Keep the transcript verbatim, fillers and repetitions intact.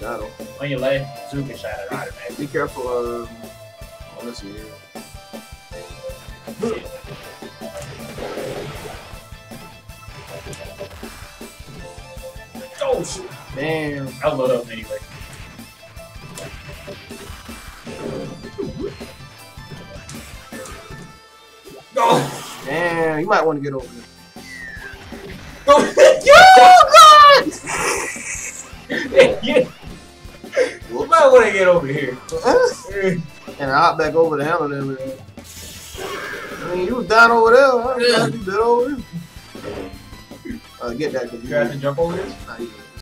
got him. On your left, Zuka shot it out of it. Be careful. Um, oh, let's see here. Oh shit! Damn. I'll load up anyway. Oh! Damn, you might want to get over there. Oh, God! Yeah. You might want to get over here. And I hop back over to handle them. I mean, you was down over there. Huh? You gotta be better over there. Uh, get that. You have to jump over this? Nah, you